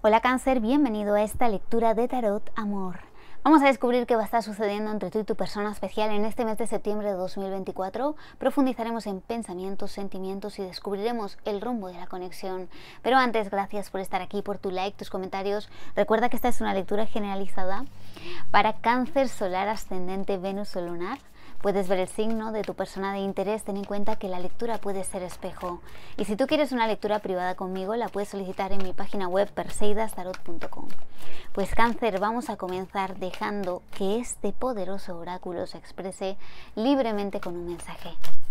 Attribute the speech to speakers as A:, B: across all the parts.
A: Hola Cáncer, bienvenido a esta lectura de Tarot Amor. Vamos a descubrir qué va a estar sucediendo entre tú y tu persona especial en este mes de septiembre de 2024. Profundizaremos en pensamientos, sentimientos y descubriremos el rumbo de la conexión. Pero antes, gracias por estar aquí, por tu like, tus comentarios. Recuerda que esta es una lectura generalizada para Cáncer, Solar, Ascendente, Venus o Lunar. Puedes ver el signo de tu persona de interés. Ten en cuenta que la lectura puede ser espejo. Y si tú quieres una lectura privada conmigo, la puedes solicitar en mi página web perseidastarot.com. Pues Cáncer, vamos a comenzar dejando que este poderoso oráculo se exprese libremente con un mensaje.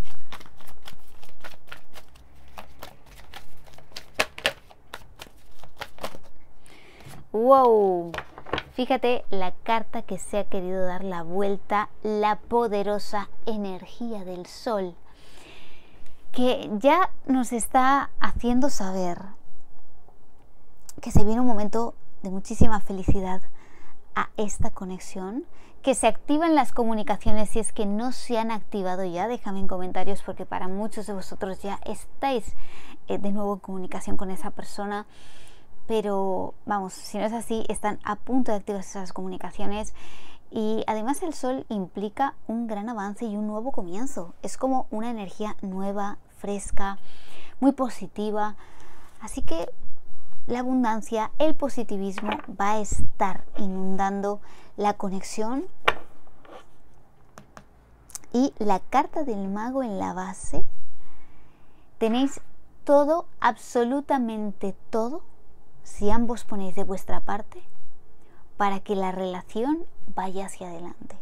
A: ¡Wow! Fíjate la carta que se ha querido dar la vuelta, la poderosa energía del sol, que ya nos está haciendo saber que se viene un momento de muchísima felicidad a esta conexión, que se activan las comunicaciones. Si es que no se han activado ya, déjame en comentarios, porque para muchos de vosotros ya estáis de nuevo en comunicación con esa persona. Pero vamos, si no es así, están a punto de activar esas comunicaciones. Y además el sol implica un gran avance y un nuevo comienzo. Es como una energía nueva, fresca, muy positiva. Así que la abundancia, el positivismo va a estar inundando la conexión. Y la carta del mago en la base, tenéis todo, absolutamente todo, si ambos ponéis de vuestra parte, para que la relación vaya hacia adelante.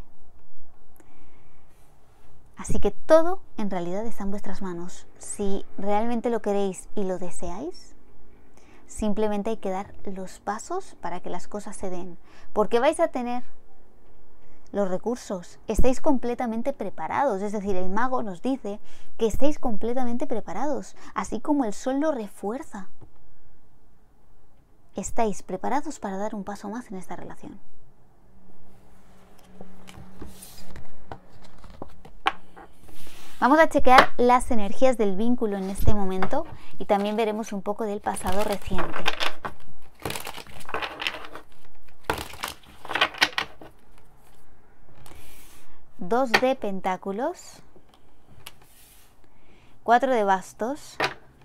A: Así que todo en realidad está en vuestras manos. Si realmente lo queréis y lo deseáis, simplemente hay que dar los pasos para que las cosas se den. Porque vais a tener los recursos, estáis completamente preparados. Es decir, el mago nos dice que estáis completamente preparados, así como el sol lo refuerza. Estáis preparados para dar un paso más en esta relación. Vamos a chequear las energías del vínculo en este momento y también veremos un poco del pasado reciente. Dos de pentáculos, 4 de bastos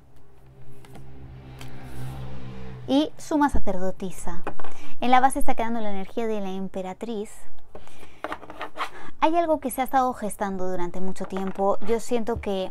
A: y suma sacerdotisa. En la base está quedando la energía de la emperatriz. Hay algo que se ha estado gestando durante mucho tiempo. Yo siento que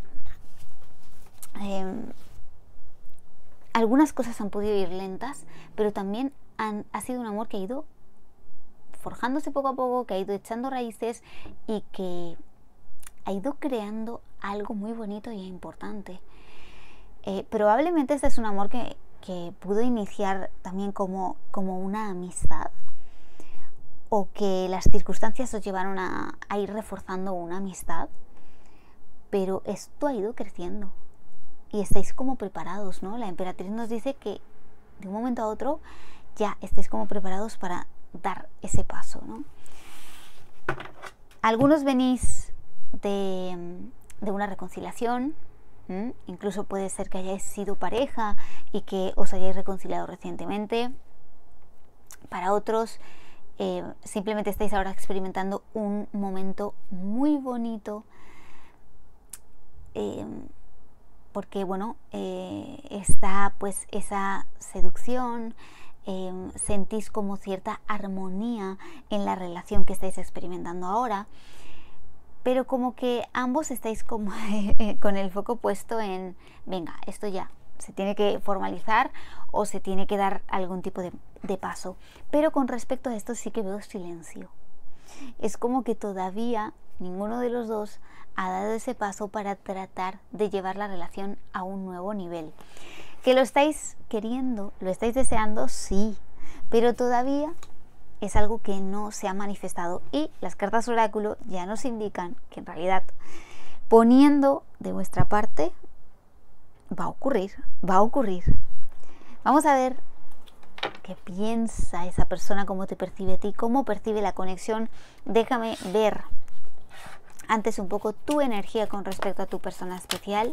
A: algunas cosas han podido ir lentas, pero también ha sido un amor que ha ido forjándose poco a poco, que ha ido echando raíces y que ha ido creando algo muy bonito y importante. Probablemente este es un amor que pudo iniciar también como una amistad, o que las circunstancias os llevaron a ir reforzando una amistad, pero esto ha ido creciendo y estáis como preparados, ¿no? La emperatriz nos dice que de un momento a otro ya estáis como preparados para dar ese paso, ¿no? Algunos venís de una reconciliación. Incluso puede ser que hayáis sido pareja y que os hayáis reconciliado recientemente. Para otros, simplemente estáis ahora experimentando un momento muy bonito, porque bueno, está pues esa seducción, sentís como cierta armonía en la relación que estáis experimentando ahora. Pero como que ambos estáis como con el foco puesto en, venga, esto ya se tiene que formalizar o se tiene que dar algún tipo de paso. Pero con respecto a esto sí que veo silencio. Es como que todavía ninguno de los dos ha dado ese paso para tratar de llevar la relación a un nuevo nivel. ¿Que lo estáis queriendo? ¿Lo estáis deseando? Sí, pero todavía es algo que no se ha manifestado, y las cartas oráculo ya nos indican que en realidad, poniendo de vuestra parte, va a ocurrir. Vamos a ver qué piensa esa persona, cómo te percibe a ti, cómo percibe la conexión. Déjame ver antes un poco tu energía con respecto a tu persona especial.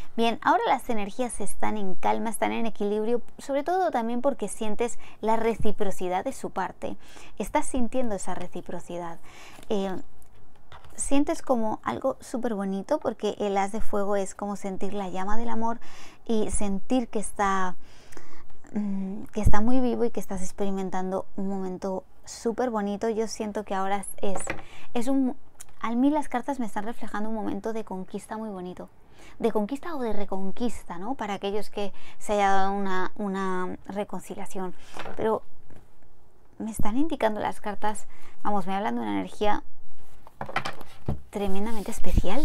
A: Bien, ahora las energías están en calma, están en equilibrio, sobre todo también porque sientes la reciprocidad de su parte. Estás sintiendo esa reciprocidad. Sientes como algo súper bonito, porque el as de fuego es como sentir la llama del amor y sentir que está muy vivo y que estás experimentando un momento súper bonito. Yo siento que ahora a mí las cartas me están reflejando un momento de conquista muy bonito, de conquista o de reconquista, ¿no? Para aquellos que se haya dado una reconciliación. Pero me están indicando las cartas, vamos, me hablan de una energía tremendamente especial.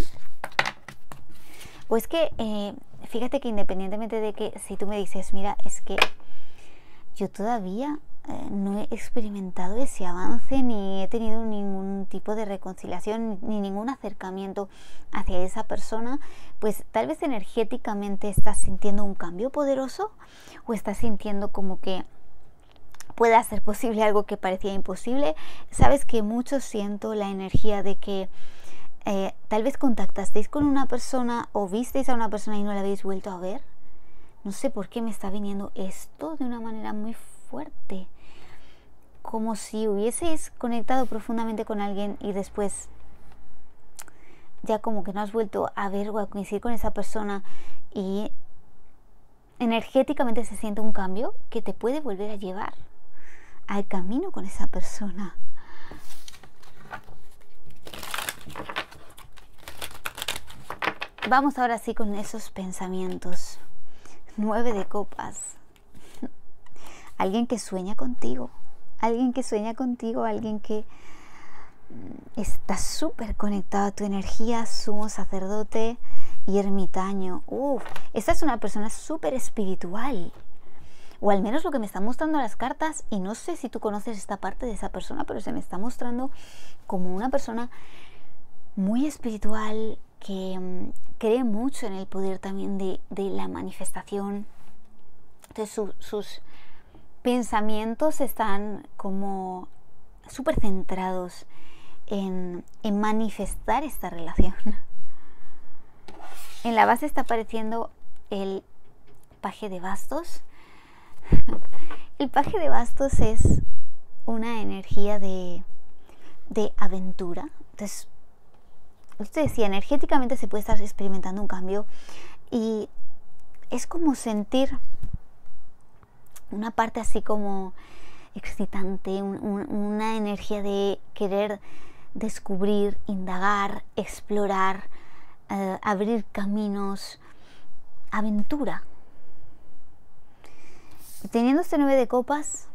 A: O es que fíjate que independientemente de que si tú me dices, mira, es que yo todavía no he experimentado ese avance, ni he tenido ningún tipo de reconciliación, ni ningún acercamiento hacia esa persona, pues tal vez energéticamente estás sintiendo un cambio poderoso, o estás sintiendo como que pueda ser posible algo que parecía imposible. Sabes que mucho siento la energía de que tal vez contactasteis con una persona o visteis a una persona y no la habéis vuelto a ver. No sé por qué me está viniendo esto de una manera muy fuerte, como si hubieseis conectado profundamente con alguien y después ya como que no has vuelto a ver o a coincidir con esa persona, y energéticamente se siente un cambio que te puede volver a llevar al camino con esa persona. Vamos ahora sí con esos pensamientos. 9 de copas. Alguien que sueña contigo, alguien que está súper conectado a tu energía. Sumo sacerdote y ermitaño. Esta es una persona súper espiritual, o al menos lo que me están mostrando las cartas, y no sé si tú conoces esta parte de esa persona, pero se me está mostrando como una persona muy espiritual, que cree mucho en el poder también de la manifestación. Entonces sus pensamientos están como súper centrados en manifestar esta relación. En la base está apareciendo el paje de bastos. El paje de bastos es una energía de aventura. Entonces, usted decía, energéticamente se puede estar experimentando un cambio, y es como sentir una parte así como excitante, una energía de querer descubrir, indagar, explorar, abrir caminos, aventura. Teniendo este 9 de copas,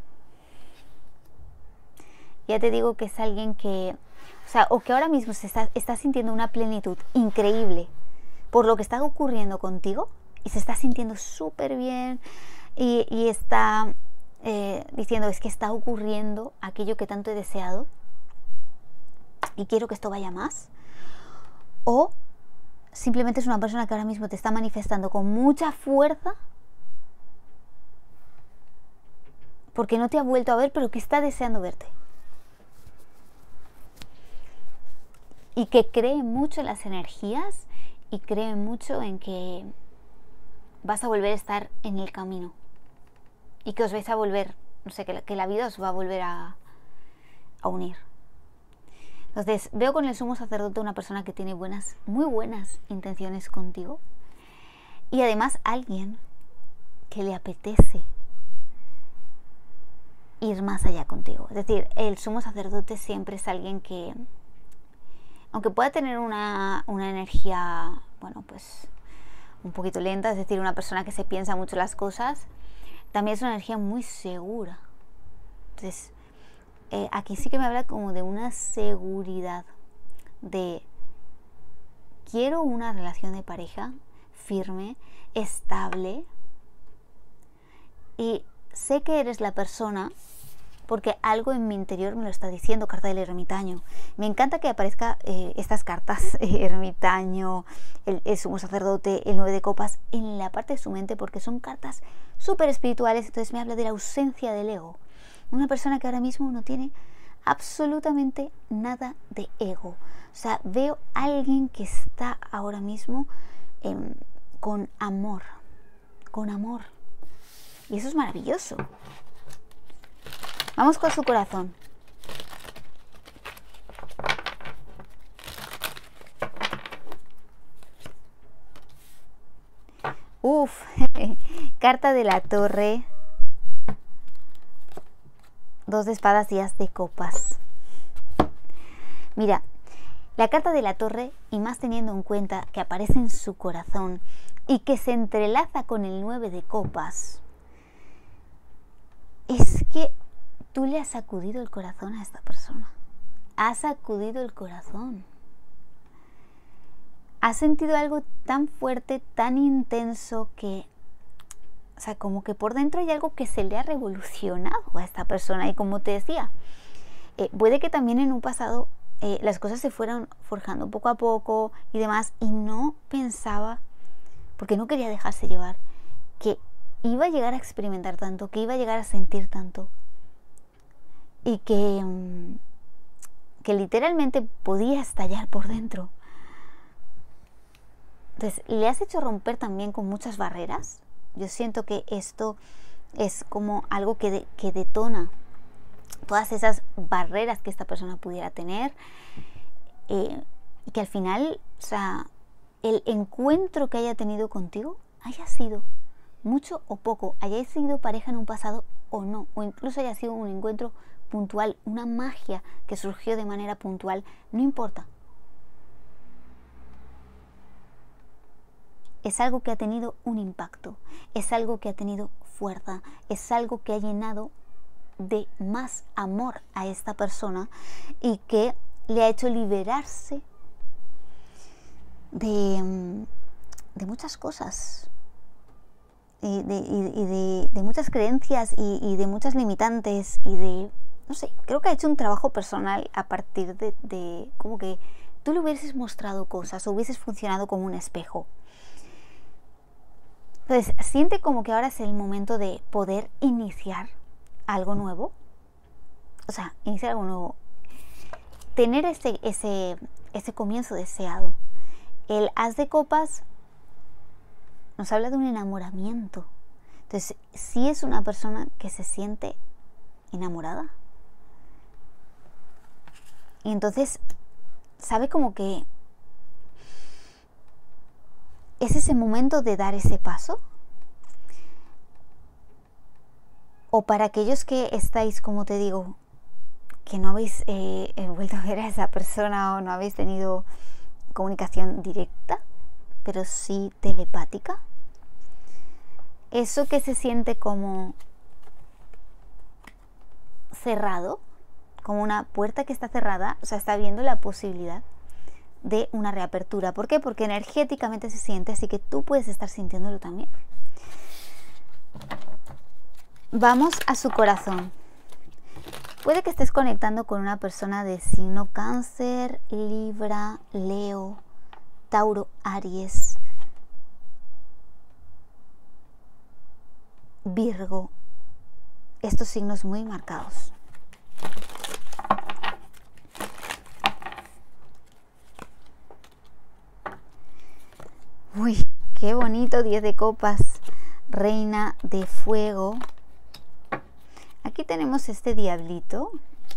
A: ya te digo que es alguien que, o que ahora mismo está sintiendo una plenitud increíble por lo que está ocurriendo contigo, y se está sintiendo súper bien, y está diciendo, es que está ocurriendo aquello que tanto he deseado y quiero que esto vaya más. O simplemente es una persona que ahora mismo te está manifestando con mucha fuerza porque no te ha vuelto a ver, pero que está deseando verte. Y que cree mucho en las energías, y cree mucho en que vas a volver a estar en el camino, y que os vais a volver, no sé, que la vida os va a volver a unir. Entonces veo con el sumo sacerdote una persona que tiene muy buenas intenciones contigo, y además alguien que le apetece ir más allá contigo. Es decir, el sumo sacerdote siempre es alguien que, aunque pueda tener una energía, bueno, pues un poquito lenta, es decir, una persona que se piensa mucho las cosas, también es una energía muy segura. Entonces, aquí sí que me habla como de una seguridad, de quiero una relación de pareja firme, estable, y sé que eres la persona porque algo en mi interior me lo está diciendo. Carta del ermitaño. Me encanta que aparezca estas cartas, ermitaño, el sumo sacerdote, el 9 de copas, en la parte de su mente, porque son cartas súper espirituales. Entonces me habla de la ausencia del ego. Una persona que ahora mismo no tiene absolutamente nada de ego. O sea, veo a alguien que está ahora mismo con amor, con amor. Y eso es maravilloso. Vamos con su corazón. Uf, carta de la torre, 2 de espadas y as de copas. Mira, la carta de la torre, y más teniendo en cuenta que aparece en su corazón y que se entrelaza con el 9 de copas, es que tú le has sacudido el corazón a esta persona. Has sacudido el corazón. Has sentido algo tan fuerte, tan intenso que, o sea, como que por dentro hay algo que se le ha revolucionado a esta persona. Y como te decía, puede que también en un pasado las cosas se fueran forjando poco a poco y demás, y no pensaba, porque no quería dejarse llevar, que iba a llegar a experimentar tanto, que iba a llegar a sentir tanto, y que literalmente podía estallar por dentro. Entonces, le has hecho romper también con muchas barreras. Yo siento que esto es como algo que detona todas esas barreras que esta persona pudiera tener, y que al final, o sea, el encuentro que haya tenido contigo, haya sido mucho o poco, hayáis sido pareja en un pasado o no, o incluso haya sido un encuentro puntual, una magia que surgió de manera puntual, no importa. Es algo que ha tenido un impacto, es algo que ha tenido fuerza, es algo que ha llenado de más amor a esta persona y que le ha hecho liberarse de muchas cosas y de muchas creencias y de muchas limitantes y de, no sé, creo que ha hecho un trabajo personal a partir de como que tú le hubieses mostrado cosas o hubieses funcionado como un espejo. Entonces, siente como que ahora es el momento de poder iniciar algo nuevo. O sea, iniciar algo nuevo. Tener ese comienzo deseado. El as de copas nos habla de un enamoramiento. Entonces, sí es una persona que se siente enamorada. Y entonces, sabe como que ¿es ese momento de dar ese paso? O para aquellos que estáis, como te digo, que no habéis vuelto a ver a esa persona o no habéis tenido comunicación directa, pero sí telepática. Eso que se siente como cerrado, como una puerta que está cerrada, o sea, está viendo la posibilidad de una reapertura. ¿Por qué? Porque energéticamente se siente, así que tú puedes estar sintiéndolo también. Vamos a su corazón. Puede que estés conectando con una persona de signo Cáncer, Libra, Leo, Tauro, Aries, Virgo. Estos signos muy marcados. Uy, qué bonito, 10 de copas, reina de fuego. Aquí tenemos este diablito.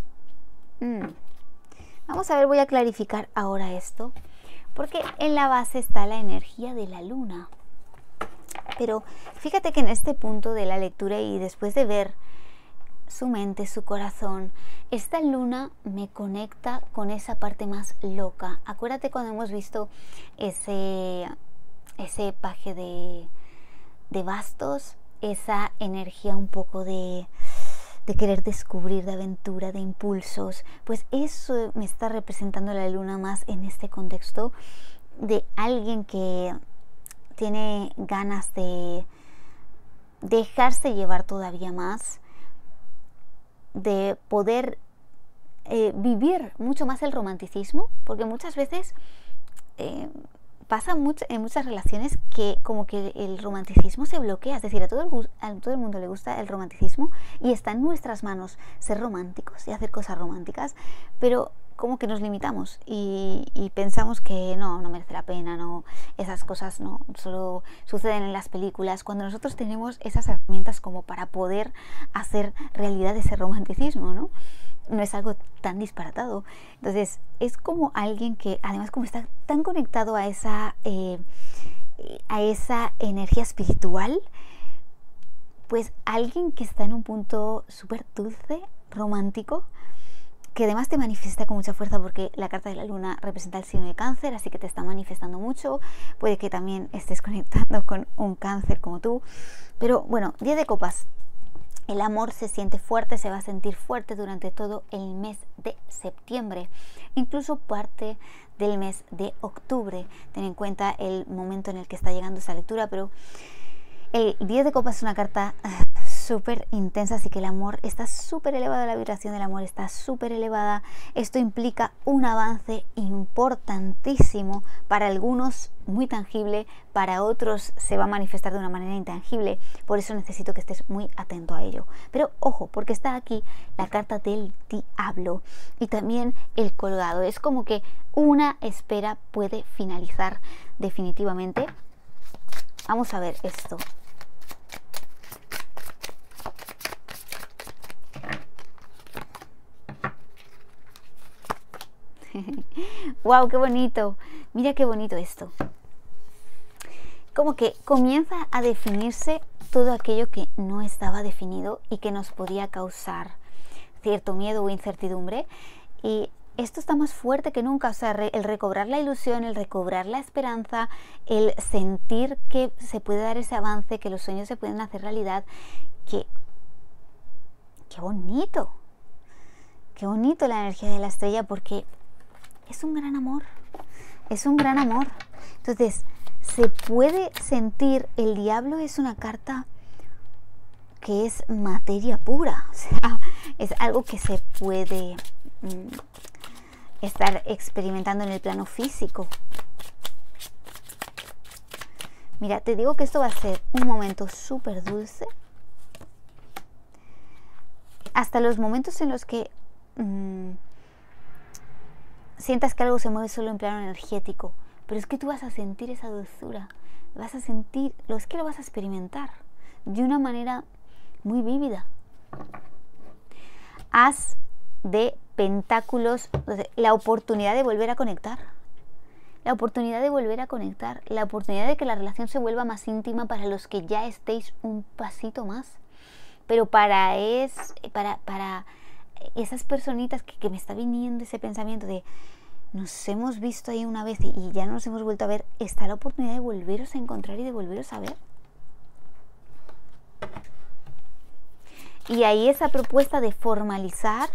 A: Vamos a ver, voy a clarificar ahora esto, porque en la base está la energía de la luna. Pero fíjate que en este punto de la lectura y después de ver su mente, su corazón, esta luna me conecta con esa parte más loca. Acuérdate cuando hemos visto ese paje de bastos, esa energía un poco de querer descubrir, de aventura, de impulsos. Pues eso me está representando la luna más en este contexto de alguien que tiene ganas de dejarse llevar todavía más, de poder vivir mucho más el romanticismo, porque muchas veces pasa mucho en muchas relaciones que como que el romanticismo se bloquea. Es decir, a todo el mundo le gusta el romanticismo y está en nuestras manos ser románticos y hacer cosas románticas, pero como que nos limitamos y pensamos que no merece la pena, no, esas cosas no solo suceden en las películas, cuando nosotros tenemos esas herramientas como para poder hacer realidad ese romanticismo, ¿no? No es algo tan disparatado. Entonces es como alguien que además como está tan conectado a esa energía espiritual, pues alguien que está en un punto súper dulce, romántico, que además te manifiesta con mucha fuerza, porque la carta de la luna representa el signo de Cáncer, así que te está manifestando mucho. Puede que también estés conectando con un Cáncer como tú, pero bueno, 10 de copas. El amor se siente fuerte, se va a sentir fuerte durante todo el mes de septiembre, incluso parte del mes de octubre. Ten en cuenta el momento en el que está llegando esta lectura, pero el 10 de copas es una carta súper intensa, así que el amor está súper elevada, la vibración del amor está súper elevada. Esto implica un avance importantísimo, para algunos muy tangible, para otros se va a manifestar de una manera intangible, por eso necesito que estés muy atento a ello. Pero ojo, porque está aquí la carta del diablo y también el colgado. Es como que una espera puede finalizar definitivamente. Vamos a ver esto. ¡Wow! ¡Qué bonito! Mira qué bonito esto. Como que comienza a definirse todo aquello que no estaba definido y que nos podía causar cierto miedo o incertidumbre. Y esto está más fuerte que nunca. O sea, el recobrar la ilusión, el recobrar la esperanza, el sentir que se puede dar ese avance, que los sueños se pueden hacer realidad. ¡Qué bonito! ¡Qué bonito la energía de la estrella! Porque es un gran amor, es un gran amor. Entonces, se puede sentir, el diablo es una carta que es materia pura, o sea, es algo que se puede estar experimentando en el plano físico. Mira, te digo que esto va a ser un momento súper dulce. Hasta los momentos en los que sientas que algo se mueve solo en plano energético, pero es que tú vas a sentir esa dulzura, vas a sentir, es que lo vas a experimentar de una manera muy vívida. As de pentáculos, la oportunidad de volver a conectar, la oportunidad de volver a conectar, la oportunidad de que la relación se vuelva más íntima para los que ya estéis un pasito más, pero para esas personitas que me está viniendo ese pensamiento de nos hemos visto ahí una vez y ya nos hemos vuelto a ver, está la oportunidad de volveros a encontrar y de volveros a ver. Y ahí esa propuesta de formalizar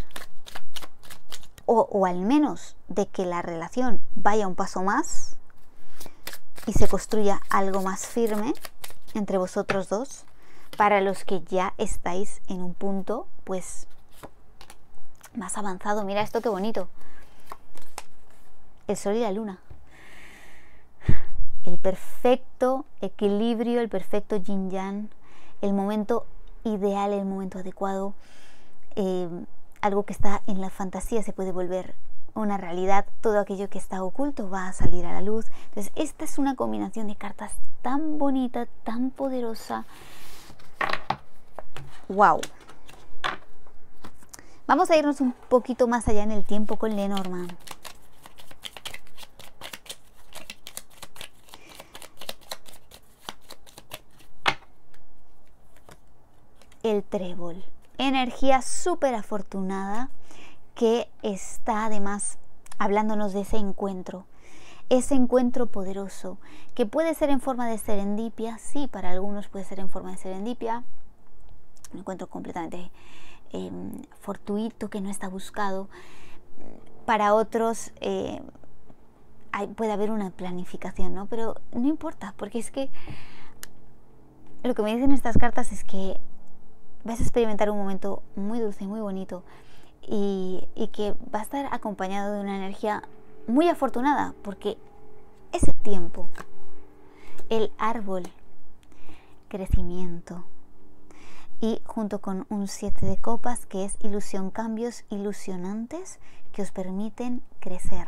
A: o al menos de que la relación vaya un paso más y se construya algo más firme entre vosotros dos, para los que ya estáis en un punto pues más avanzado. Mira esto, qué bonito. El sol y la luna. El perfecto equilibrio, el perfecto yin yang, el momento ideal, el momento adecuado. Algo que está en la fantasía se puede volver una realidad. Todo aquello que está oculto va a salir a la luz. Entonces, esta es una combinación de cartas tan bonita, tan poderosa. ¡Wow! Vamos a irnos un poquito más allá en el tiempo con Lenormand. El trébol, energía súper afortunada que está además hablándonos de ese encuentro poderoso, que puede ser en forma de serendipia. Sí, para algunos puede ser en forma de serendipia, un encuentro completamente fortuito, que no está buscado. Para otros puede haber una planificación, ¿no? Pero no importa, porque es que lo que me dicen estas cartas es que vas a experimentar un momento muy dulce, muy bonito, y que va a estar acompañado de una energía muy afortunada, porque es el tiempo, el árbol, crecimiento, y junto con un 7 de copas, que es ilusión, cambios ilusionantes que os permiten crecer.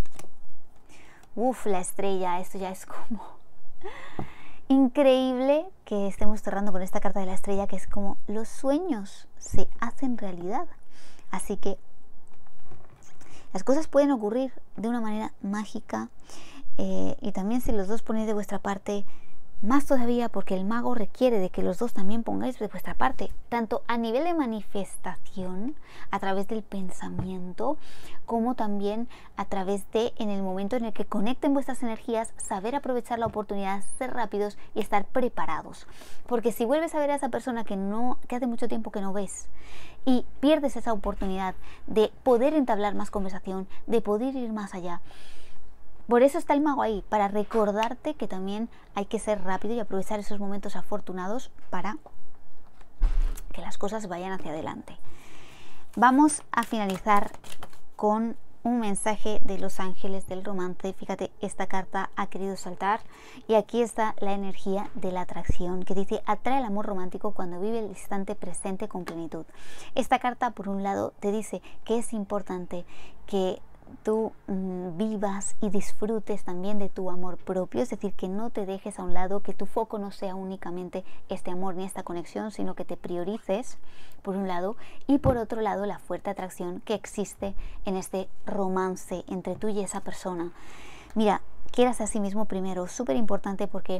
A: La estrella, esto ya es como increíble que estemos cerrando con esta carta de la estrella, que es como los sueños se hacen realidad. Así que las cosas pueden ocurrir de una manera mágica, y también si los dos ponéis de vuestra parte, más todavía, porque el mago requiere de que los dos también pongáis de vuestra parte, tanto a nivel de manifestación, a través del pensamiento, como también a través de, en el momento en el que conecten vuestras energías, saber aprovechar la oportunidad, ser rápidos y estar preparados. Porque si vuelves a ver a esa persona que hace mucho tiempo que no ves, y pierdes esa oportunidad de poder entablar más conversación, de poder ir más allá, por eso está el mago ahí, para recordarte que también hay que ser rápido y aprovechar esos momentos afortunados para que las cosas vayan hacia adelante. Vamos a finalizar con un mensaje de los ángeles del romance. Fíjate, esta carta ha querido saltar y aquí está la energía de la atracción, que dice: atrae el amor romántico cuando vive el instante presente con plenitud. Esta carta, por un lado, te dice que es importante que tú vivas y disfrutes también de tu amor propio, es decir, que no te dejes a un lado, que tu foco no sea únicamente este amor ni esta conexión, sino que te priorices, por un lado, y por otro lado la fuerte atracción que existe en este romance entre tú y esa persona. Mira, quieras a sí mismo primero, súper importante, porque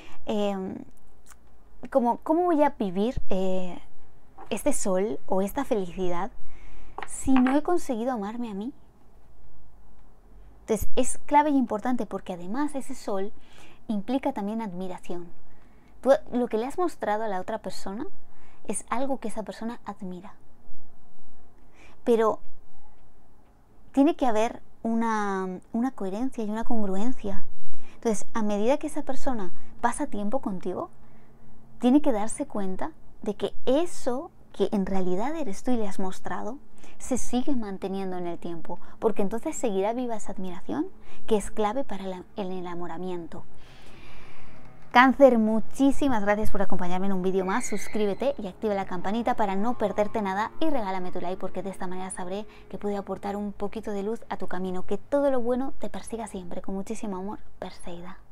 A: ¿cómo voy a vivir este sol o esta felicidad si no he conseguido amarme a mí? Entonces es clave y importante, porque además ese sol implica también admiración. Tú, lo que le has mostrado a la otra persona es algo que esa persona admira. Pero tiene que haber una coherencia y una congruencia. Entonces, a medida que esa persona pasa tiempo contigo, tiene que darse cuenta de que eso que en realidad eres tú y le has mostrado se sigue manteniendo en el tiempo, porque entonces seguirá viva esa admiración, que es clave para el enamoramiento. Cáncer, muchísimas gracias por acompañarme en un vídeo más. Suscríbete y activa la campanita para no perderte nada, y regálame tu like, porque de esta manera sabré que pude aportar un poquito de luz a tu camino. Que todo lo bueno te persiga siempre. Con muchísimo amor, Perseida.